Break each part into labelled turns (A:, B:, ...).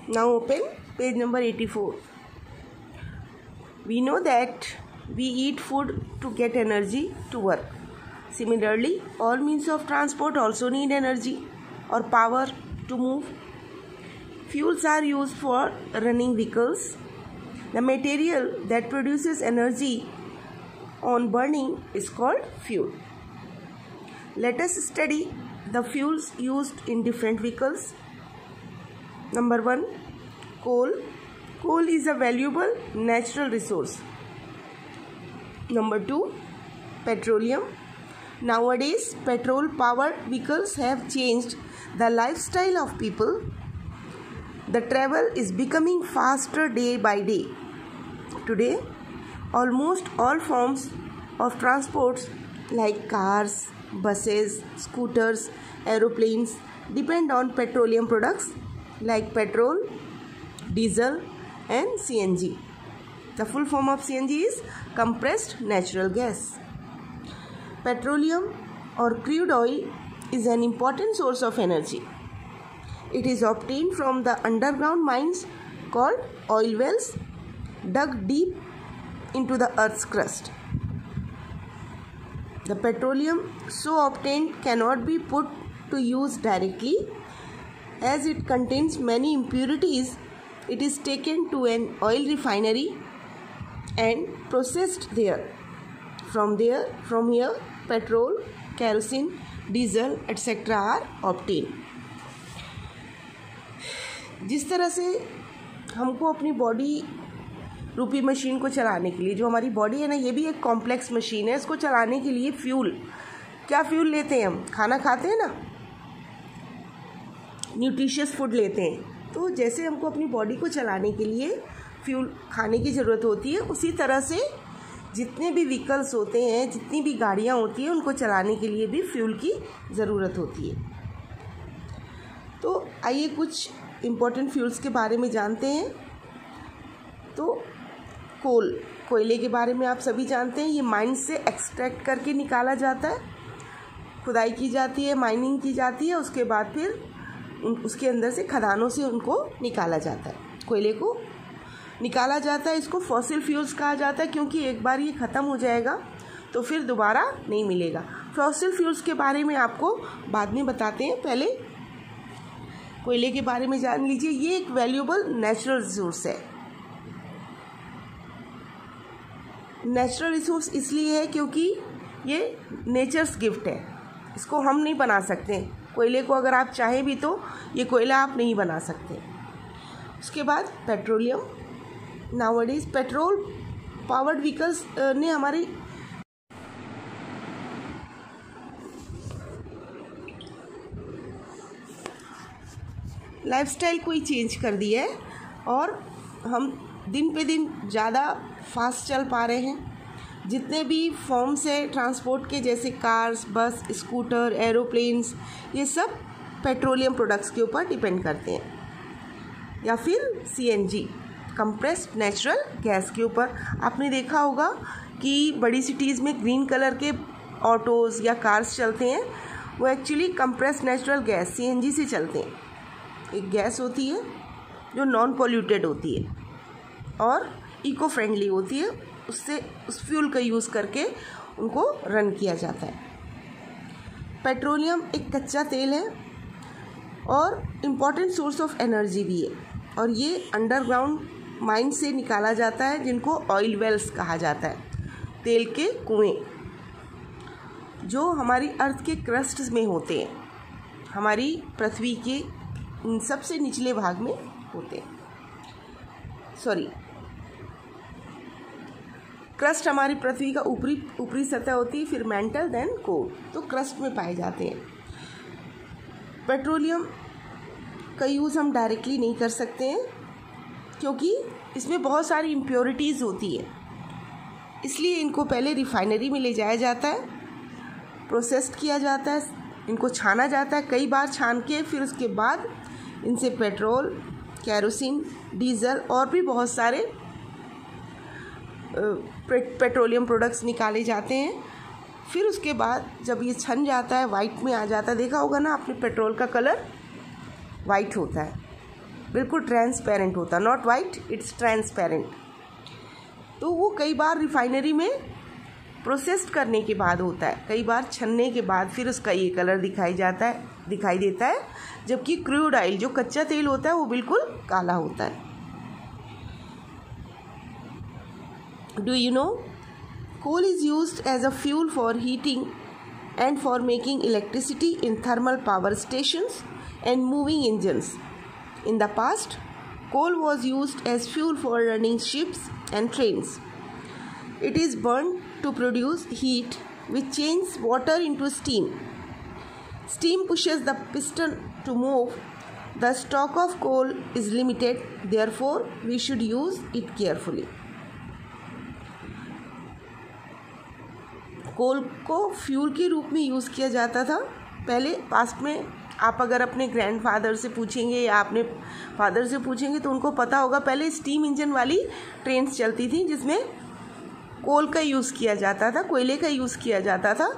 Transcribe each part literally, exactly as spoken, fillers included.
A: Now open page number eighty-four. We know that we eat food to get energy to work. Similarly, all means of transport also need energy or power to move. Fuels are used for running vehicles. The material that produces energy on burning is called fuel. Let us study the fuels used in different vehicles. Number one, coal. Coal is a valuable natural resource. Number two, petroleum. Nowadays, petrol-powered vehicles have changed the lifestyle of people. The travel is becoming faster day by day. Today, almost all forms of transports like cars, buses, scooters, aeroplanes depend on petroleum products like petrol, diesel and C N G. The full form of C N G is compressed natural gas. Petroleum or crude oil is an important source of energy. It is obtained from the underground mines called oil wells dug deep into the earth's crust. The petroleum so obtained cannot be put to use directly. As it contains many impurities, it is taken to an oil refinery and processed there. From there, from here, petrol, kerosene, diesel, et cetera are obtained. जिस तरह से हमको अपनी body रूपी machine को चलाने के लिए, जो हमारी बॉडी है ना, ये भी एक कॉम्प्लेक्स मशीन है. इसको चलाने के लिए फ्यूल, क्या फ्यूल लेते हैं हम? खाना खाते हैं ना, न्यूट्रिशियस फूड लेते हैं. तो जैसे हमको अपनी बॉडी को चलाने के लिए फ्यूल खाने की ज़रूरत होती है, उसी तरह से जितने भी व्हीकल्स होते हैं, जितनी भी गाड़ियाँ होती हैं, उनको चलाने के लिए भी फ्यूल की ज़रूरत होती है. तो आइए कुछ इम्पोर्टेंट फ्यूल्स के बारे में जानते हैं. तो कोल, कोयले के बारे में आप सभी जानते हैं. ये माइन से एक्सट्रैक्ट करके निकाला जाता है, खुदाई की जाती है, माइनिंग की जाती है. उसके बाद फिर उसके अंदर से खदानों से उनको निकाला जाता है. कोयले को निकाला जाता है. इसको फॉसिल फ्यूल्स कहा जाता है, क्योंकि एक बार ये ख़त्म हो जाएगा तो फिर दोबारा नहीं मिलेगा. फॉसिल फ्यूल्स के बारे में आपको बाद में बताते हैं. पहले कोयले के बारे में जान लीजिए. ये एक वैल्यूएबल नेचुरल रिसोर्स है. नेचुरल रिसोर्स इसलिए है क्योंकि ये नेचर्स गिफ्ट है. इसको हम नहीं बना सकते. कोयले को अगर आप चाहें भी तो ये कोयला आप नहीं बना सकते. उसके बाद petroleum. Nowadays petrol powered vehicles ने हमारी लाइफस्टाइल को ही चेंज कर दिया है और हम दिन पे दिन ज़्यादा फास्ट चल पा रहे हैं. जितने भी फॉर्म्स है ट्रांसपोर्ट के, जैसे कार्स, बस, स्कूटर, एरोप्लेन्स, ये सब पेट्रोलियम प्रोडक्ट्स के ऊपर डिपेंड करते हैं. या फिर C N G, compressed natural gas के ऊपर. आपने देखा होगा कि बड़ी सिटीज़ में ग्रीन कलर के ऑटोज़ या कार्स चलते हैं, वो actually compressed natural gas C N G से चलते हैं. एक गैस होती है जो नॉन पॉल्यूटेड होती है और इको फ्रेंडली होती है. उससे उस फ्यूल का यूज़ करके उनको रन किया जाता है. पेट्रोलियम एक कच्चा तेल है और इम्पॉर्टेंट सोर्स ऑफ एनर्जी भी है. और ये अंडरग्राउंड माइन से निकाला जाता है, जिनको ऑयल वेल्स कहा जाता है. तेल के कुएं जो हमारी अर्थ के क्रस्ट में होते हैं, हमारी पृथ्वी के सबसे निचले भाग में होते हैं. सॉरी, क्रस्ट हमारी पृथ्वी का ऊपरी ऊपरी सतह होती है, फिर मेंटल, देन कोर. तो क्रस्ट में पाए जाते हैं. पेट्रोलियम का यूज़ हम डायरेक्टली नहीं कर सकते हैं क्योंकि इसमें बहुत सारी इम्प्योरिटीज़ होती है. इसलिए इनको पहले रिफाइनरी में ले जाया जाता है, प्रोसेस्ड किया जाता है, इनको छाना जाता है कई बार छान के. फिर उसके बाद इनसे पेट्रोल, केरोसिन, डीजल और भी बहुत सारे पेट्रोलियम प्रोडक्ट्स निकाले जाते हैं. फिर उसके बाद जब ये छन जाता है, वाइट में आ जाता है, देखा होगा ना आपने, पेट्रोल का कलर वाइट होता है. बिल्कुल ट्रांसपेरेंट होता, नॉट वाइट, इट्स ट्रांसपेरेंट। तो वो कई बार रिफाइनरी में प्रोसेस्ड करने के बाद होता है, कई बार छनने के बाद फिर उसका ये कलर दिखाई जाता है दिखाई देता है, जबकि क्रूड ऑयल जो कच्चा तेल होता है वो बिल्कुल काला होता है। Do you know coal is used as a fuel for heating and for making electricity in thermal power stations and moving engines. In the past, coal was used as fuel for running ships and trains. It is burned to produce heat which changes water into steam. Steam pushes the piston to move. The stock of coal is limited, therefore we should use it carefully. Coal को fuel के रूप में use किया जाता था पहले past में। आप अगर अपने ग्रैंडफादर से पूछेंगे या अपने फादर से पूछेंगे तो उनको पता होगा, पहले स्टीम इंजन वाली ट्रेन्स चलती थी जिसमें कोल का यूज़ किया जाता था, कोयले का यूज़ किया जाता था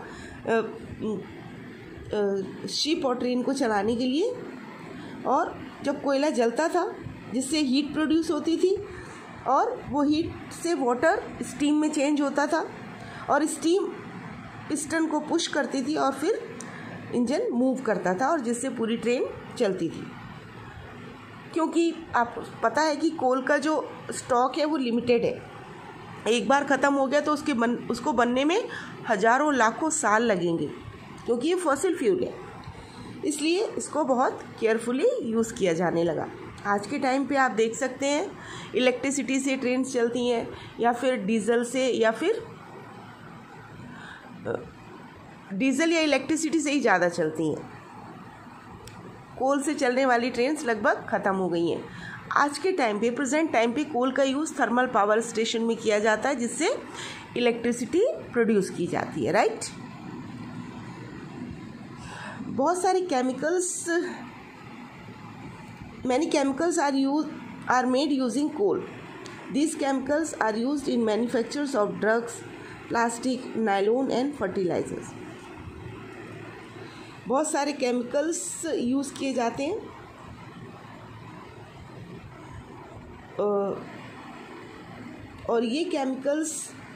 A: शिप और ट्रेन को चलाने के लिए। और जब कोयला जलता था जिससे हीट प्रोड्यूस होती थी और वो हीट से वाटर स्टीम में चेंज होता था और स्टीम पिस्टन को पुश करती थी और फिर इंजन मूव करता था और जिससे पूरी ट्रेन चलती थी। क्योंकि आप पता है कि कोल का जो स्टॉक है वो लिमिटेड है, एक बार ख़त्म हो गया तो उसके बन उसको बनने में हज़ारों लाखों साल लगेंगे, क्योंकि ये फॉसिल फ्यूल है, इसलिए इसको बहुत केयरफुली यूज़ किया जाने लगा। आज के टाइम पे आप देख सकते हैं इलेक्ट्रिसिटी से ट्रेन चलती हैं या फिर डीजल से या फिर डीजल या इलेक्ट्रिसिटी से ही ज़्यादा चलती हैं। कोल से चलने वाली ट्रेन्स लगभग ख़त्म हो गई हैं। आज के टाइम पे प्रेजेंट टाइम पे कोल का यूज़ थर्मल पावर स्टेशन में किया जाता है जिससे इलेक्ट्रिसिटी प्रोड्यूस की जाती है, राइट। बहुत सारे chemicals many chemicals are use are made using coal. These chemicals are used in manufactures of drugs, plastic, nylon and fertilisers. बहुत सारे केमिकल्स यूज़ किए जाते हैं और ये केमिकल्स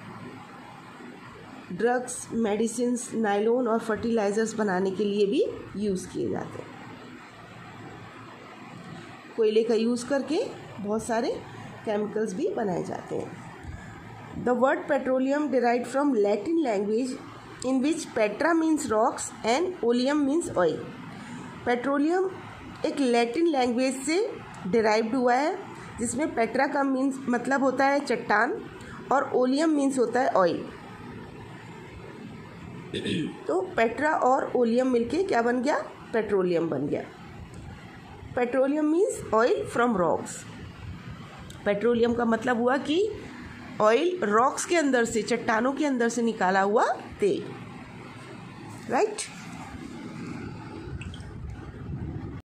A: ड्रग्स, मेडिसिन्स, नायलॉन और फर्टिलाइजर्स बनाने के लिए भी यूज़ किए जाते हैं। कोयले का यूज़ करके बहुत सारे केमिकल्स भी बनाए जाते हैं। The word petroleum derived from Latin language in which petra means rocks and oleum means oil. Petroleum एक लैटिन लैंग्वेज से डिराइव्ड हुआ है जिसमें पेट्रा का मीन्स मतलब होता है चट्टान और ओलियम मीन्स होता है ऑयल। तो पेट्रा और ओलियम मिलके क्या बन गया? पेट्रोलियम बन गया। Petroleum means oil from rocks. Petroleum का मतलब हुआ कि ऑयल रॉक्स के अंदर से, चट्टानों के अंदर से निकाला हुआ तेल, राइट।